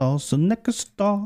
Sauce next door.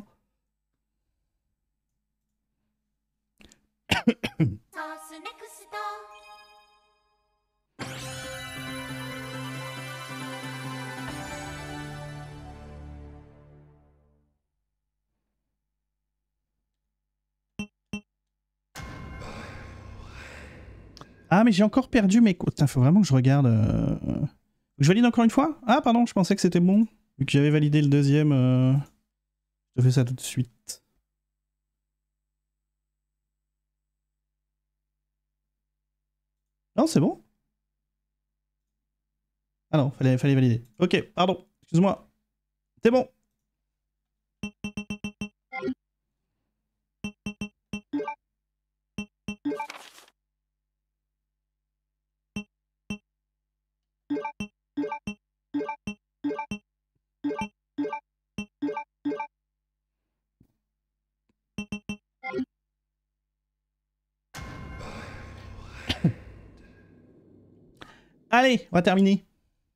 Ah, mais j'ai encore perdu mes... Putain, faut vraiment que je regarde... Je valide encore une fois? Ah, pardon, je pensais que c'était bon. Vu que j'avais validé le deuxième... Je fais ça tout de suite. Non, c'est bon? Ah non, fallait valider. Ok, pardon, excuse-moi. C'est bon. Allez, on va terminer.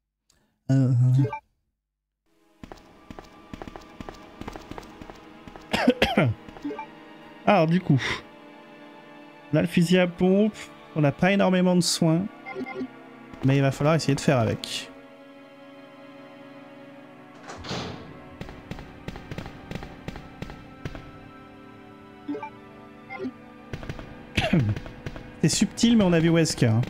Alors du coup, là le fusil à pompe, on n'a pas énormément de soins, mais il va falloir essayer de faire avec. C'est subtil, mais on a vu Wesker. Hein.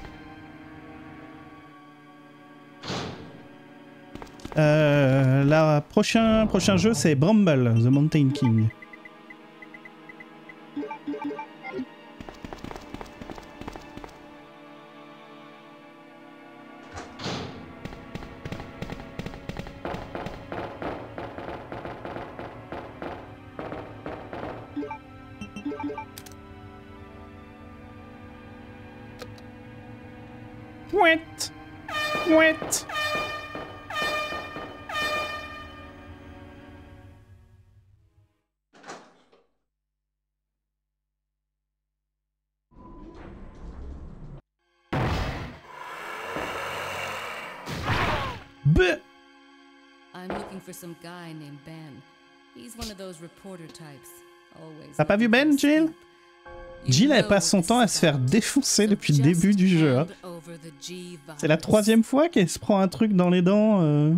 Prochain jeu, c'est Bramble, The Mountain King. Ouette! Ouette! Bleh! I'm looking for some guy named Ben. He's one of those reporter types. T'as pas vu Ben, Jill? Jill, elle passe son temps à se faire défoncer depuis le début du jeu. Hein. C'est la 3e fois qu'elle se prend un truc dans les dents.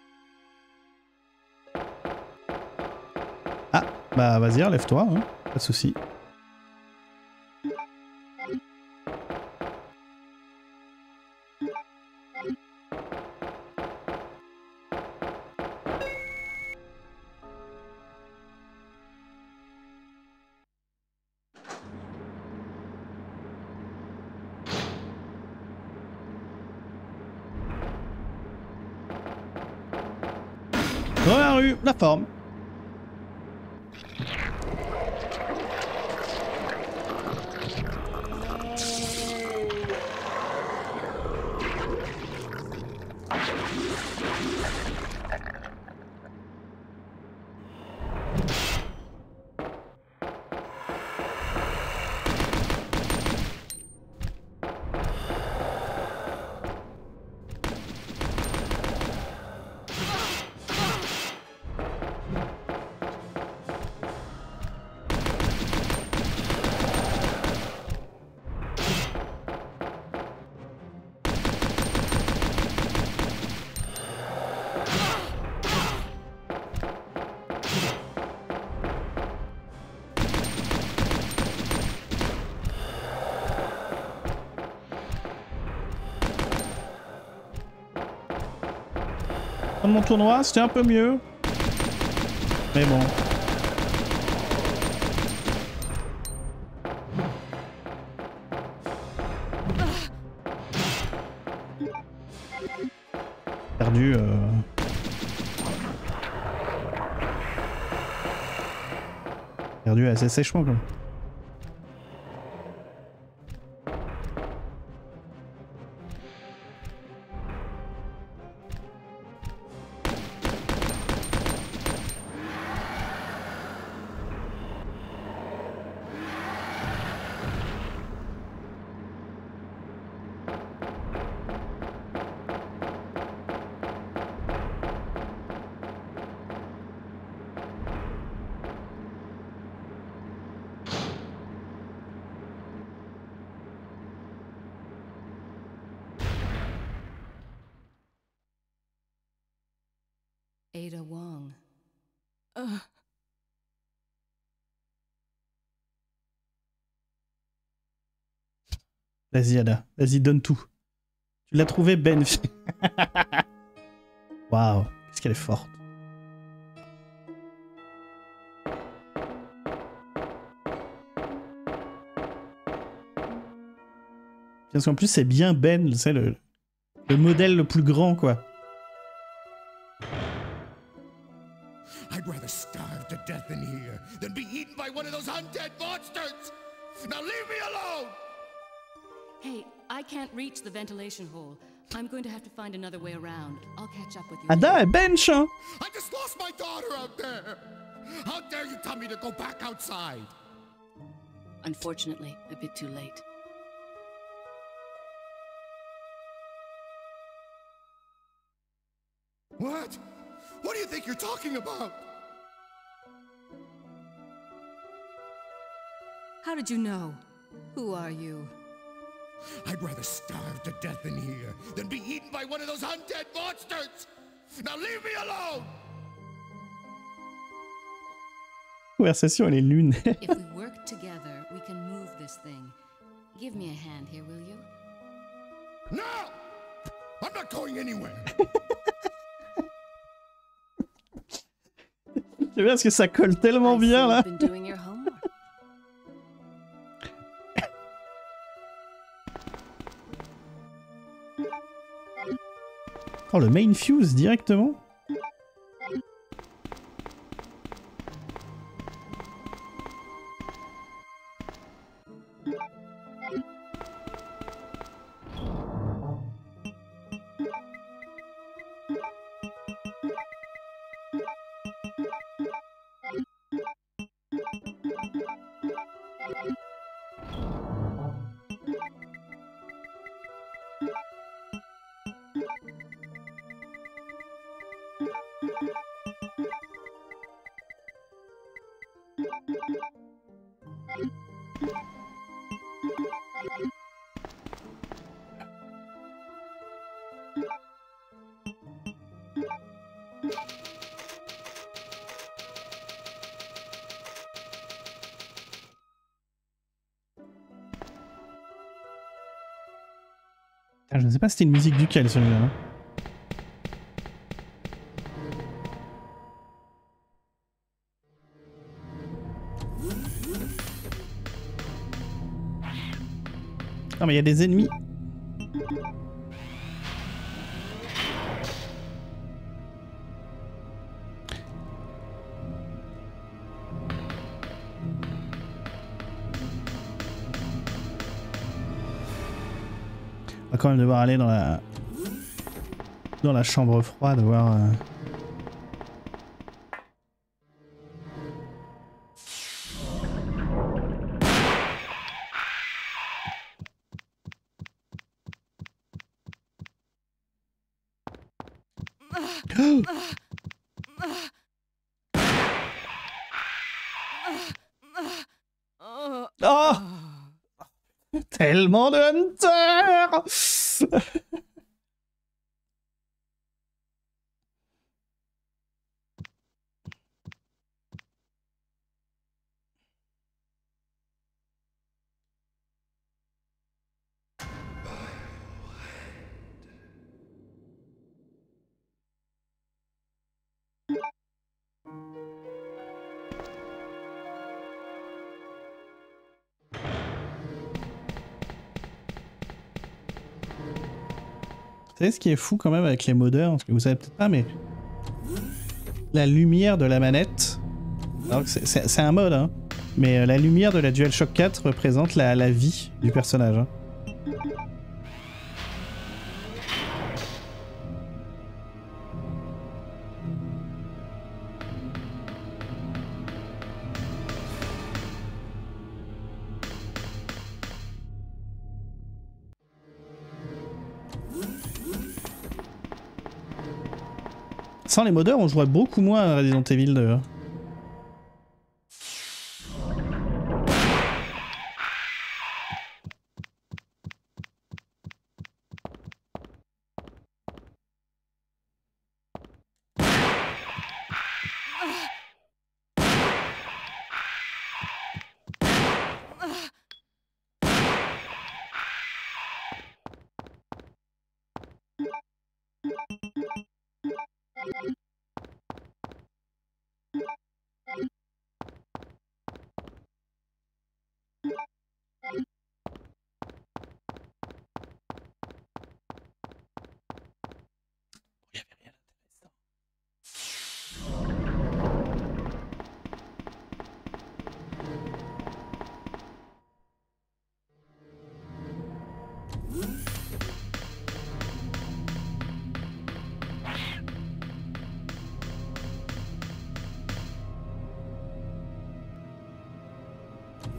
Ah, bah vas-y, relève-toi, hein. Pas de soucis. Dans la rue, la forme. Dans mon tournoi, c'était un peu mieux. Mais bon. Perdu. Perdu assez sèchement, quoi. Ada Wong. Vas-y, Ada. Vas-y, donne tout. Tu l'as trouvé, Ben. Waouh. Qu'est-ce qu'elle est forte. Parce qu'en plus, c'est bien Ben, c'est le modèle le plus grand, quoi. I'd rather starve to death in here than be eaten by one of those undead monsters! Now leave me alone! Hey, I can't reach the ventilation hole. I'm going to have to find another way around. I'll catch up with you. Ada est bench, hein. I just lost my daughter out there! How dare you tell me to go back outside? Unfortunately, a bit too late. What? What do you think you're talking about? How did you know? Who are you? I'd rather starve to death in here than be eaten by one of those undead monsters! Now leave me alone! Conversation, elle est lunaire. If we work together, we can move this thing. Give me a hand here, will you? No! I'm not going anywhere! C'est bien parce que ça colle tellement bien, là. You've been doing your homework. Oh, le main fuse directement. Ah, je ne sais pas si c'était une musique duquel celui-là. Hein. Non mais il y a des ennemis. On va quand même devoir aller dans la chambre froide, voir... Oh! Tellement de Hunter! Vous savez ce qui est fou quand même avec les modeurs, parce que vous savez peut-être pas, mais la lumière de la manette, alors que c'est un mode, hein, mais la lumière de la DualShock 4 représente la vie du personnage. Hein. Sans les modeurs, on jouerait beaucoup moins à Resident Evil 2.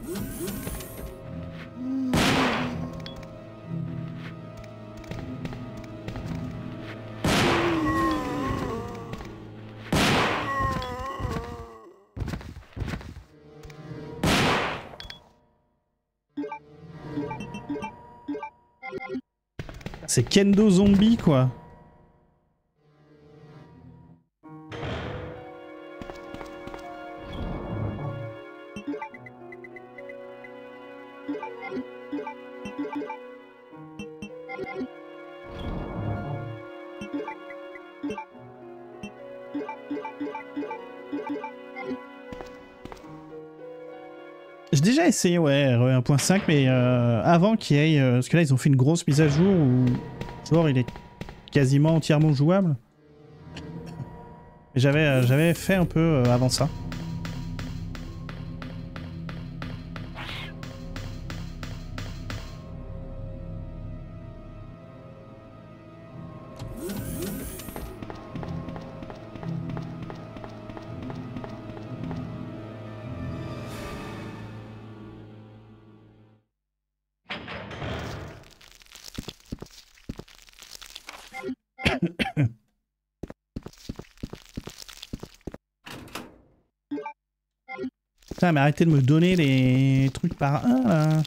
C'est Kendo Zombie, quoi. J'ai déjà essayé, ouais, RE 1.5, mais avant qu'il y ait... parce que là, ils ont fait une grosse mise à jour où... Genre, il est quasiment entièrement jouable. J'avais fait un peu avant ça. Putain, mais arrêtez de me donner les trucs par un, là.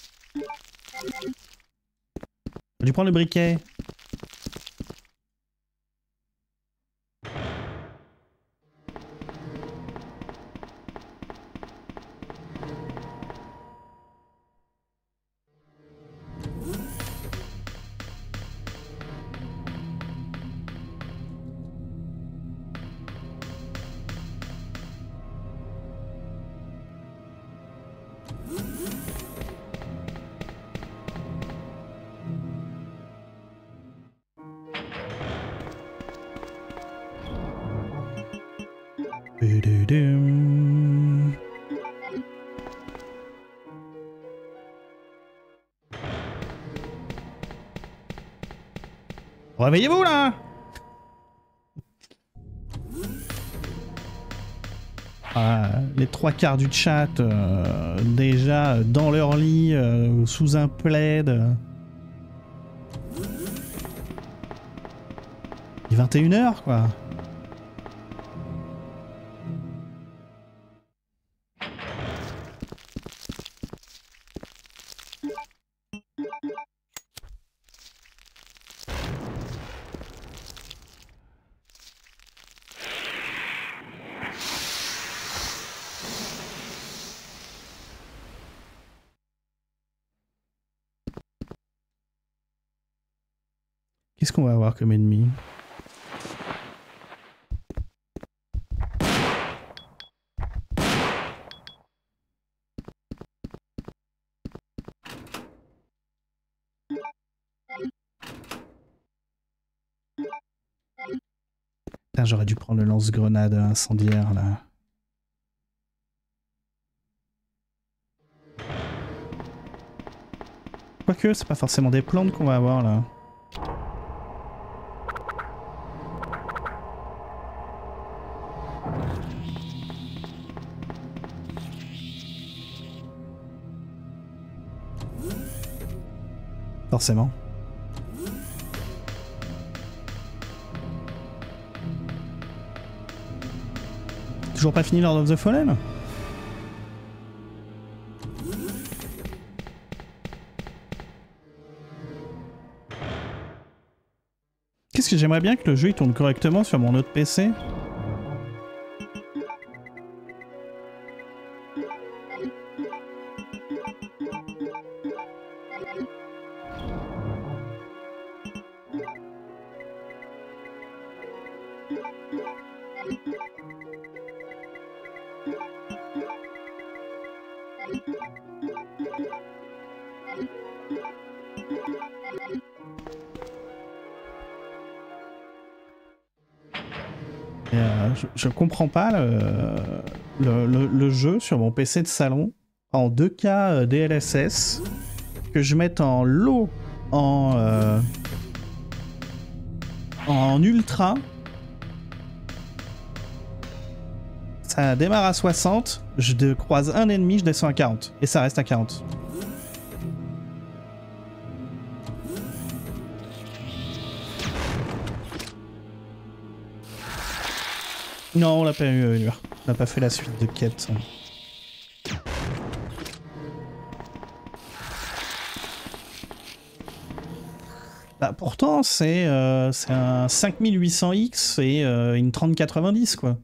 J'ai dû prendre le briquet. Réveillez-vous là! Les trois quarts du chat déjà dans leur lit sous un plaid. Il est 21h quoi. Qu'est-ce qu'on va avoir comme ennemi? Putain, j'aurais dû prendre le lance-grenade incendiaire là. Quoique, c'est pas forcément des plantes qu'on va avoir là. Forcément. Toujours pas fini Lord of the Fallen? Qu'est-ce que j'aimerais bien que le jeu il tourne correctement sur mon autre PC? Je comprends pas le jeu sur mon PC de salon en 2K DLSS, que je mette en low, en ultra. ça démarre à 60, je croise un ennemi, je descends à 40. Et ça reste à 40. Non, on l'a pas eu à venir. On n'a pas fait la suite de quête. Bah pourtant, c'est un 5800X et une 3090, quoi.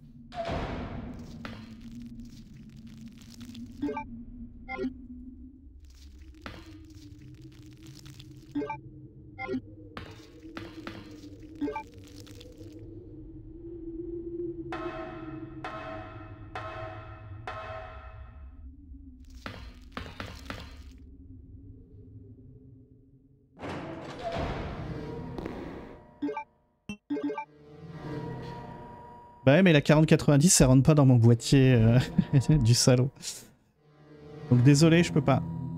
Bah ouais, mais la 4090, ça rentre pas dans mon boîtier du salaud. Donc désolé, je peux pas.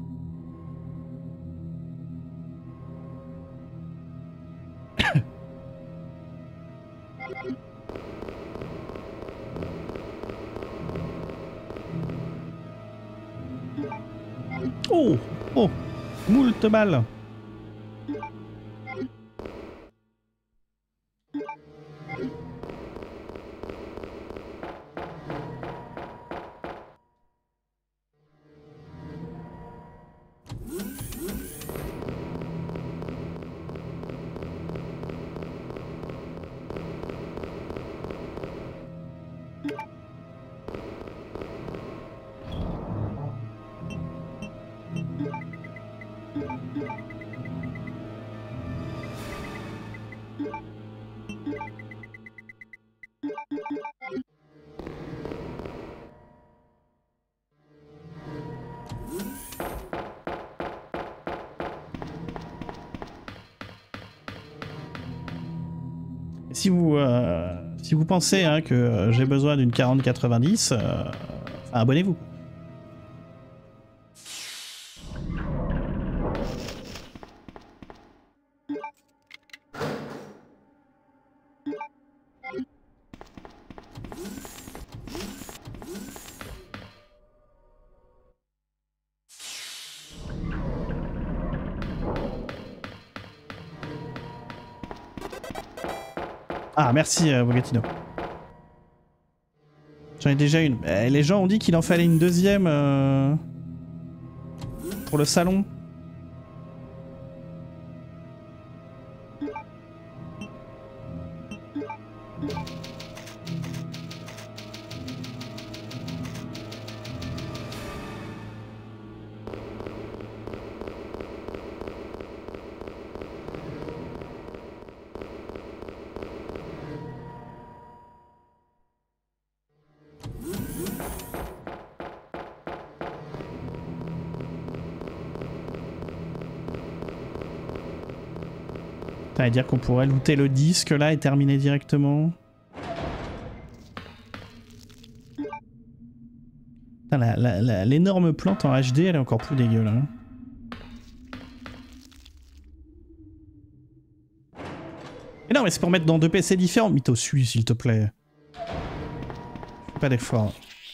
Oh! Oh! Moult balles! Si vous pensez hein, que j'ai besoin d'une 4090, abonnez-vous. Ah, merci, Bogatino. J'en ai déjà une. Les gens ont dit qu'il en fallait une deuxième pour le salon. Ça veut dire qu'on pourrait looter le disque là et terminer directement. L'énorme plante en HD, elle est encore plus dégueu là. Mais non, mais c'est pour mettre dans deux PC différents. Mytho, suis s'il te plaît. Fais pas d'effort.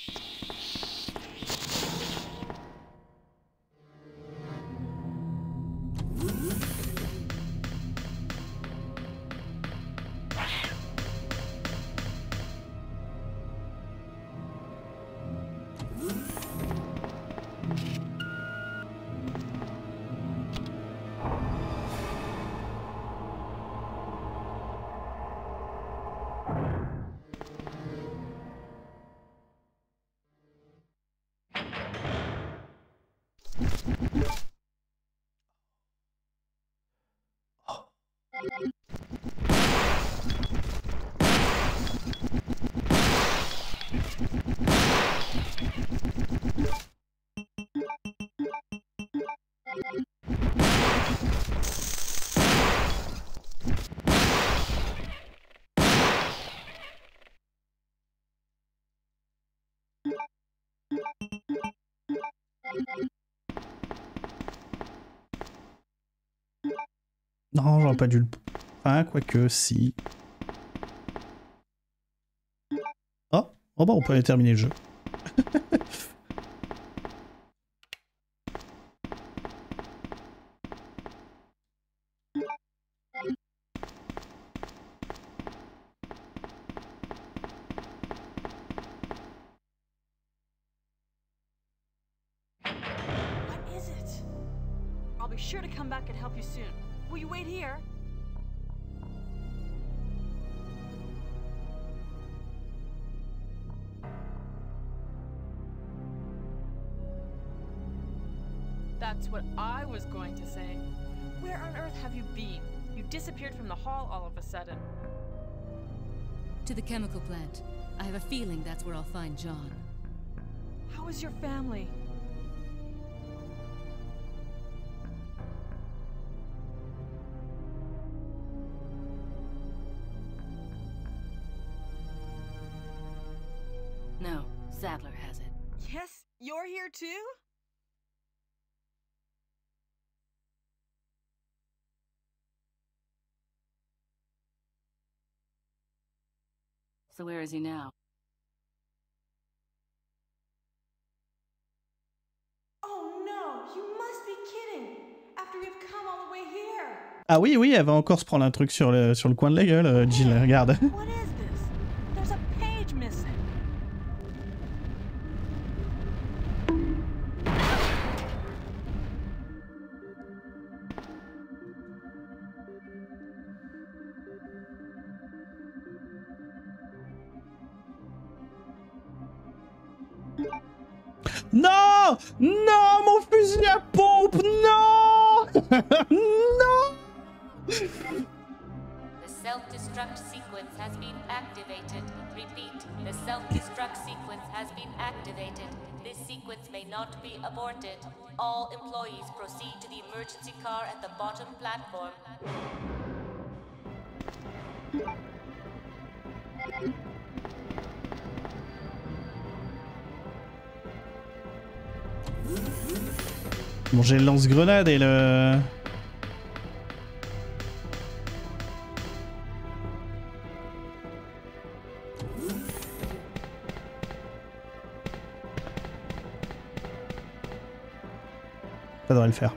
Non, j'aurais pas dû le... Enfin, quoique, si. Oh, Oh bah on peut aller terminer le jeu. What is it? I'll be sure to come back and help you soon. Will you wait here? That's what I was going to say. Where on earth have you been? You disappeared from the hall all of a sudden. To the chemical plant. I have a feeling that's where I'll find John. How is your family? No, Sadler has it. Yes, you're here too? So where is he now? Oh no, you must be kidding! After you've come all the way here! Ah oui, oui, elle va encore se prendre un truc sur le coin de la gueule, Jill, regarde. What is this? There's a page missing. Non! Non, mon fusil à pompe! Non! Non! The self-destruct sequence has been activated. Repeat, the self-destruct sequence has been activated. This sequence may not be aborted. All employees proceed to the emergency car at the bottom platform. Bon, j'ai le lance-grenade et le... Ça devrait le faire.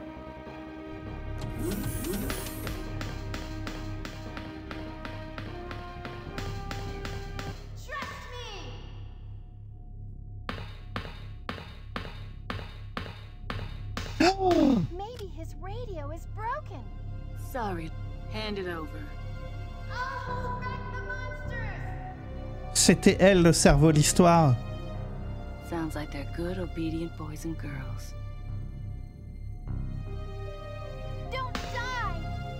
Maybe his radio is broken. Sorry. Hand it over. I'll hold back the monsters. C'était elle le cerveau de l'histoire. Sounds like they're good, obedient boys and girls. Don't die.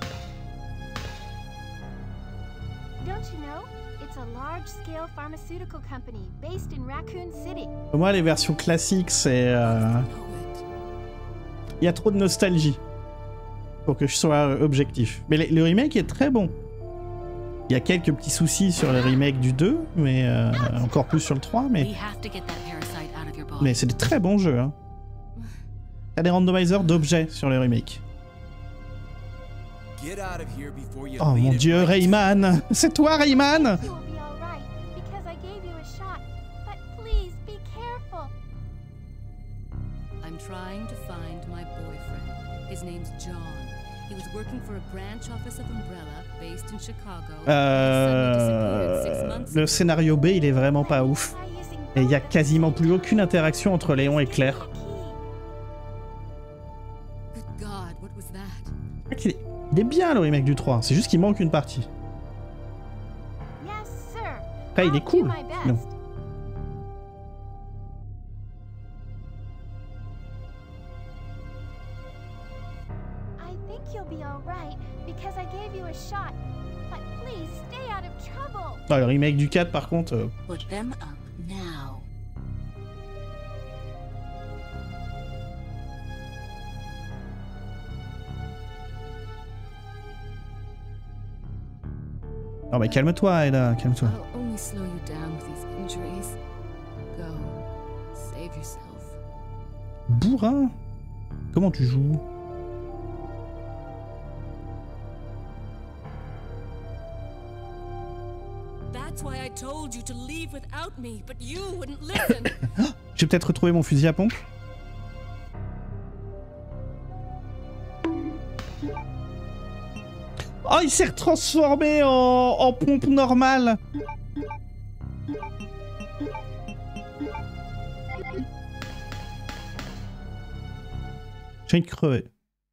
Don't you know? It's a large-scale pharmaceutical company based in Raccoon City. Pour moi, les versions classiques, c'est... Il y a trop de nostalgie pour que je sois objectif. Mais le remake est très bon. Il y a quelques petits soucis sur le remake du 2, mais encore plus sur le 3, mais c'est des très bons jeux. Hein. Il y a des randomizers d'objets sur le remake. Oh mon dieu, Rayman! C'est toi, Rayman! You will be all right because I gave you a shot. But please be careful. I'm trying to find my boyfriend. His name's John. He was working for a branch office of Umbrella based in Chicago. Le scénario B, il est vraiment pas ouf. Et il y a quasiment plus aucune interaction entre Léon et Claire. Good God, what was that? Il est bien le remake du 3, c'est juste qu'il manque une partie. Yes, sir. Après, il est I'll do cool. my best. Non. I think you'll be all right because I gave you a shot. But please stay out of trouble. Ah, le remake du 4, par contre... Put them up now. Non mais calme-toi, Ada, calme-toi. I'll only slow you down with these injuries. Go. Save yourself. Bourrin? Comment tu joues? That's why I told told you to leave without me, but you wouldn't listen. J'ai peut-être retrouvé mon fusil à pompe. Oh, il s'est retransformé en pompe normale. J'ai une crevée.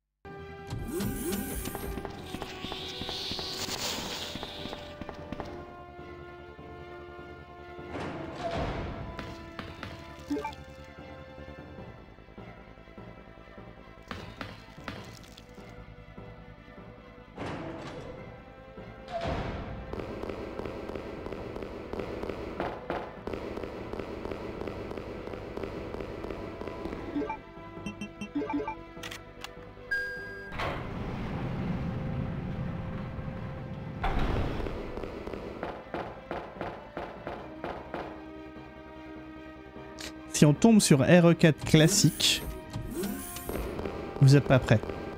Si on tombe sur RE4 classique, vous êtes pas prêts.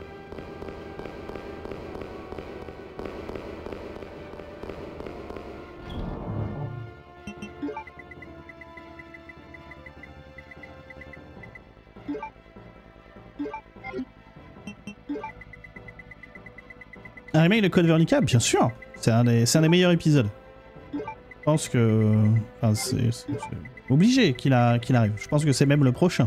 Un remake de Code Veronica, bien sûr. C'est un des meilleurs épisodes. Je pense que... Enfin, c'est obligé qu'il arrive. Je pense que c'est même le prochain.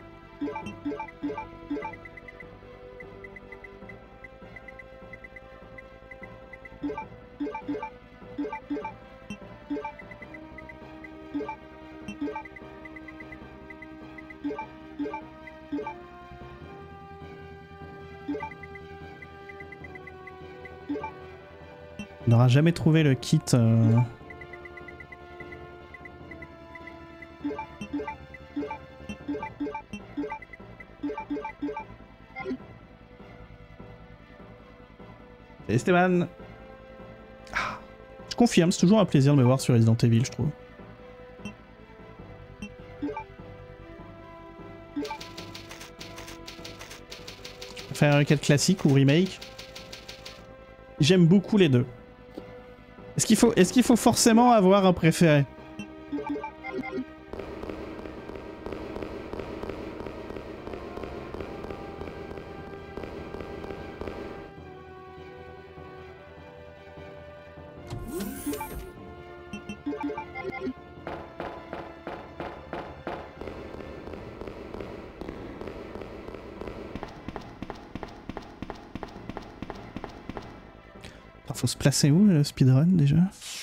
On n'aura jamais trouvé le kit... Esteban. Ah, je confirme, c'est toujours un plaisir de me voir sur Resident Evil, je trouve. Faire un requête classique ou remake. J'aime beaucoup les deux. Est-ce qu'il faut forcément avoir un préféré? Faut se placer où le speedrun déjà?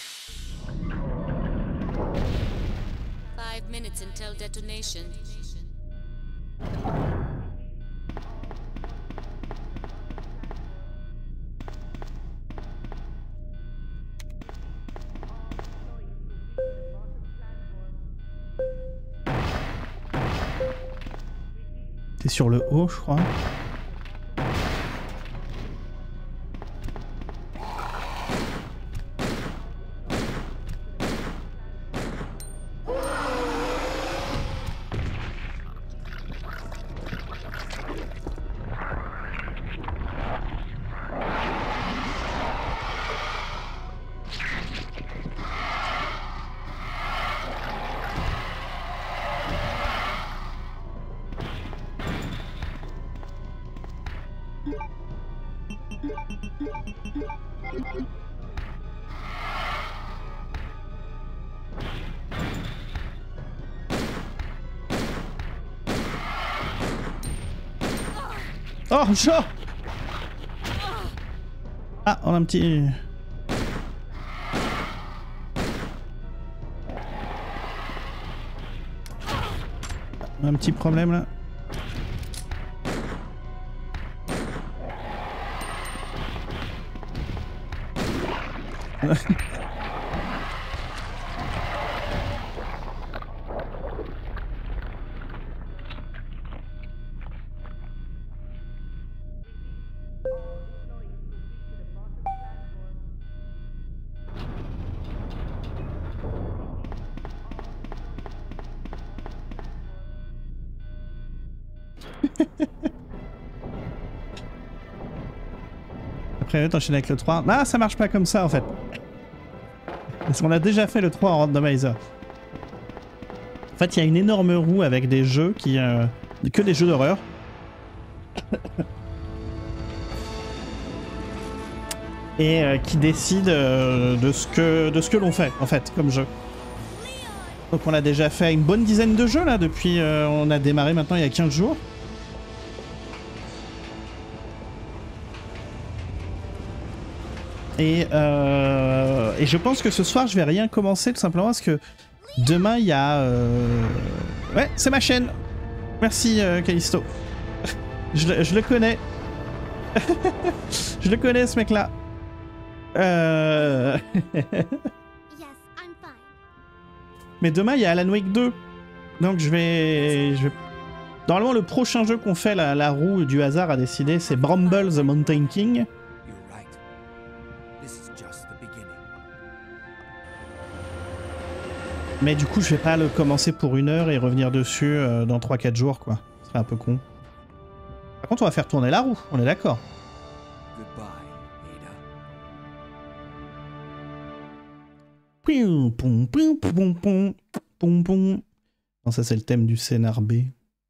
5 minutes until detonation. T'es sur le haut, je crois. Oh, chat! Ah, on a un petit... On a un petit problème là. Après, t'enchaînes avec le 3. Ah, ça marche pas comme ça en fait. Parce qu'on a déjà fait le 3 en randomizer. En fait, il y a une énorme roue avec des jeux qui... que des jeux d'horreur. Et qui décide de ce que l'on fait, en fait, comme jeu. Donc on a déjà fait une bonne dizaine de jeux, là, depuis... on a démarré maintenant il y a 15 jours. Et je pense que ce soir, je vais rien commencer, tout simplement parce que demain, il y a... Ouais, c'est ma chaîne. Merci, Callisto. je le connais. Je le connais, ce mec-là. Mais demain, il y a Alan Wake 2. Donc, je vais... Normalement, le prochain jeu qu'on fait, la roue du hasard a décidé, c'est Bramble the Mountain King. Mais du coup, je vais pas le commencer pour 1 heure et revenir dessus dans 3-4 jours, quoi. Ce serait un peu con. Par contre, on va faire tourner la roue, on est d'accord. Non, ça c'est le thème du scénar B.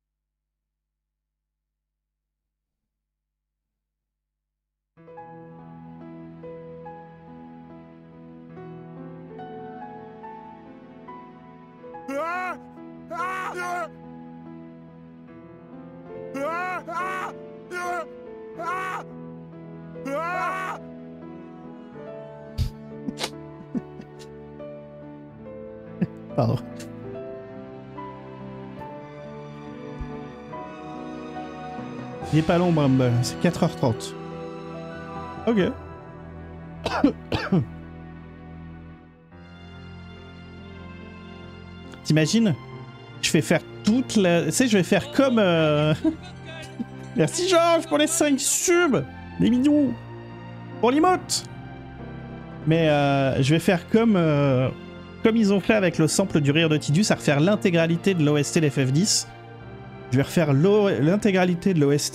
Pardon. Il est pas long, Bramble. C'est 4h30. Ok. T'imagines? Je vais faire toute la... Tu sais, je vais faire comme... Merci Georges pour les 5 subs. Des mignons. Pour l'emote. Mais je vais faire comme ils ont fait avec le sample du rire de Tidus, à refaire l'intégralité de l'OST d'FF10. Je vais refaire l'intégralité de l'OST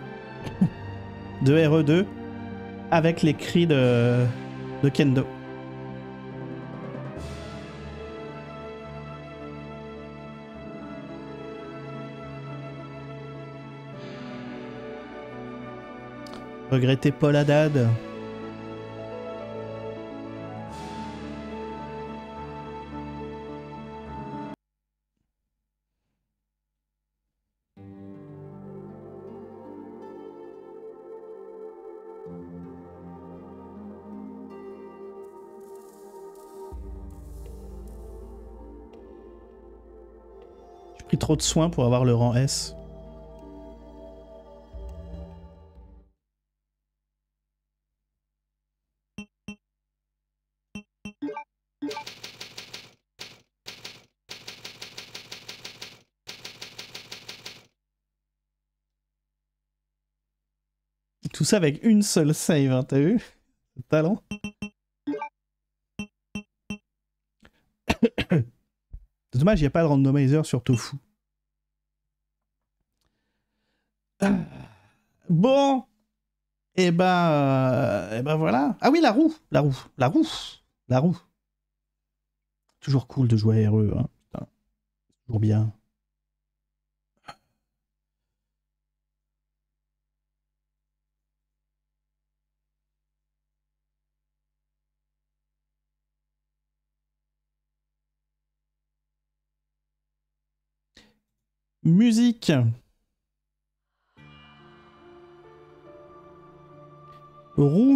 de RE2 avec les cris de Kendo. Regrettez Paul Haddad. J'ai pris trop de soins pour avoir le rang S. Tout ça avec une seule save, hein, t'as vu? Le talent. C'est dommage, il n'y a pas de randomizer sur Tofu. Bon. Et ben voilà. Ah oui, la roue. Toujours cool de jouer à RE, hein. Putain. Toujours bien. Musique. Roue.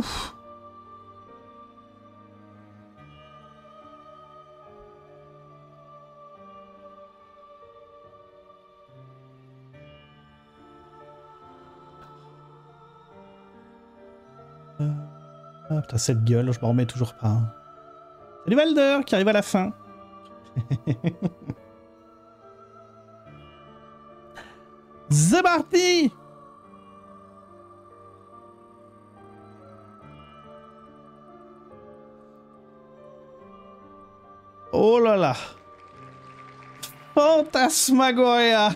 Ah putain, cette gueule, je m'en remets toujours pas. Hein. Salut Valder qui arrive à la fin. C'est parti! Oh là là! Fantasmagoria!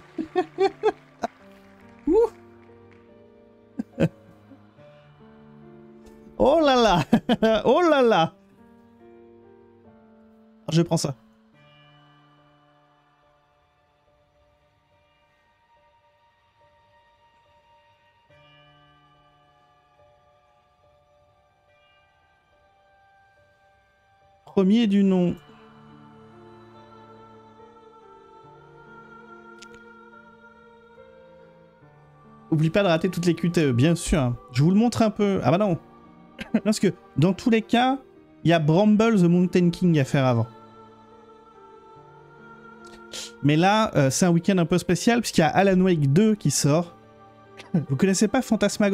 Oh là là! Oh là là! Je prends ça. Premier du nom. Oublie pas de rater toutes les QTE, bien sûr. Je vous le montre un peu. Ah bah non. Parce que dans tous les cas, il y a Bramble the Mountain King à faire avant. Mais là, c'est un week-end un peu spécial puisqu'il y a Alan Wake 2 qui sort. Vous connaissez pas Phantasmagoria ?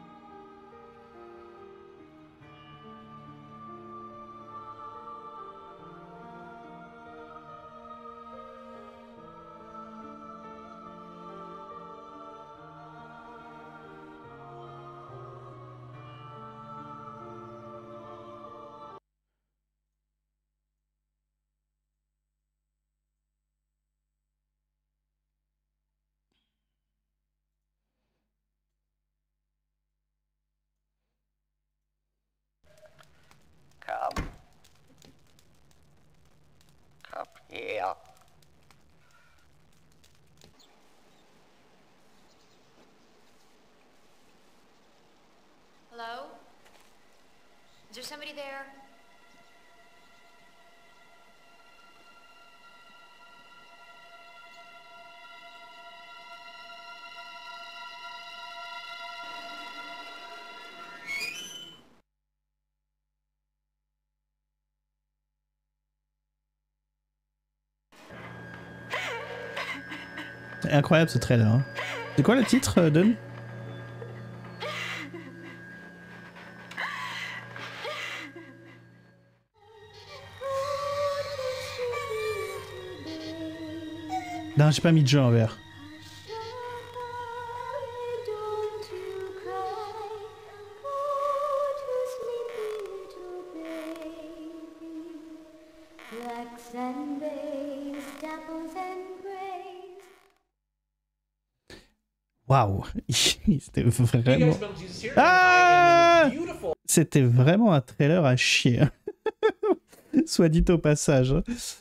Come here. Hello? Is there somebody there? C'est incroyable ce trailer. Hein. C'est quoi le titre, Don ? Non, j'ai pas mis de jeu en vert. Waouh, c'était vraiment... Ah, c'était vraiment un trailer à chier. Soit dit au passage.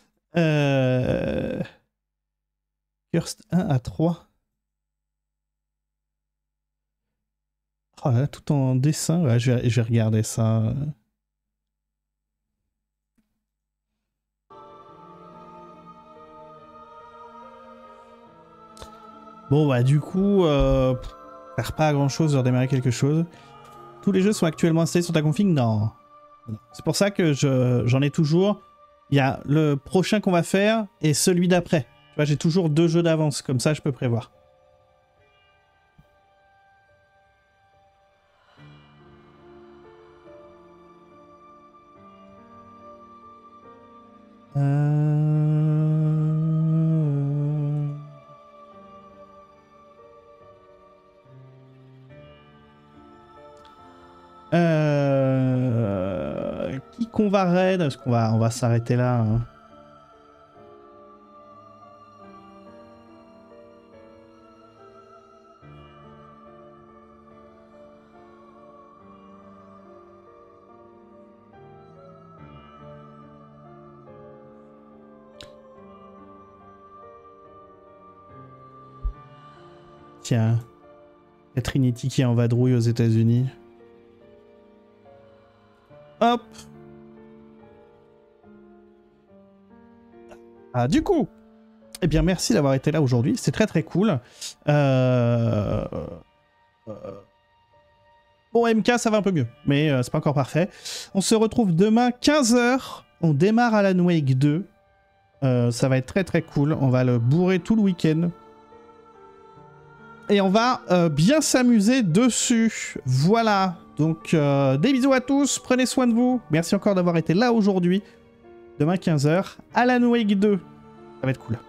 Cursed 1 à 3. Oh là, tout en dessin. Ouais, je vais regarder ça. Bon bah du coup, faire pas grand chose de redémarrer quelque chose. Tous les jeux sont actuellement installés sur ta config? Non. C'est pour ça que j'en ai toujours. Il y a le prochain qu'on va faire et celui d'après. Tu vois, j'ai toujours 2 jeux d'avance, comme ça je peux prévoir. Qui qu'on va raid? Parce qu'on va s'arrêter là. Hein. Tiens, il y a Trinity qui est en vadrouille aux États-Unis. Hop. Ah, du coup, eh bien, merci d'avoir été là aujourd'hui. C'est très très cool. Bon, MK, ça va un peu mieux, mais c'est pas encore parfait. On se retrouve demain 15h. On démarre Alan Wake 2. Ça va être très très cool. On va le bourrer tout le week-end. Et on va bien s'amuser dessus. Voilà. Donc, des bisous à tous. Prenez soin de vous. Merci encore d'avoir été là aujourd'hui. Demain 15h. Alan Wake 2. Ça va être cool.